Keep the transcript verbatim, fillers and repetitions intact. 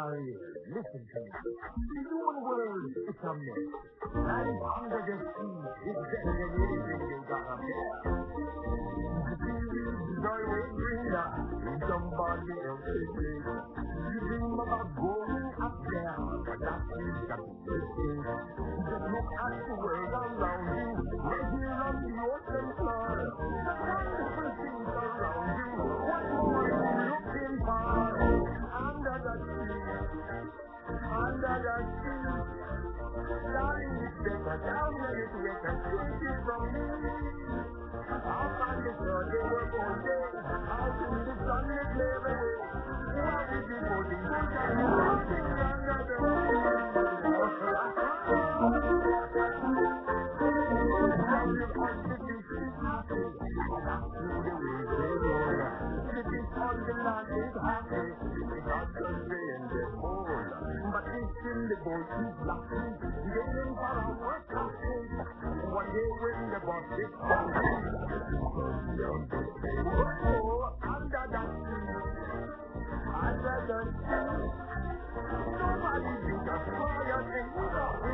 Listen to me. The human world is a mess. Life under the sea is better than anything you got up there. The seaweed is always greener in somebody else's place. You dream about going up there, but that is just a mistake. Just look at the world around you, right here on the ocean floor. The wonderful things around you. What more are you looking for? Under the sea, under the sea. Darling, it's better down where it's wetter. Take it from me. Up on the shore, they work all day. Out in the sun, they play away. What is it for the good and the nothing under the now you on the beach is happy. That's through the waves they roll. The fish on the land is happy because they in the bowl. But fish in the boat is lucky. Gaining for a work of taste. One day when the boss is hungry, down to pay. Oh, under the sea, under the sea. Somebody built a fire and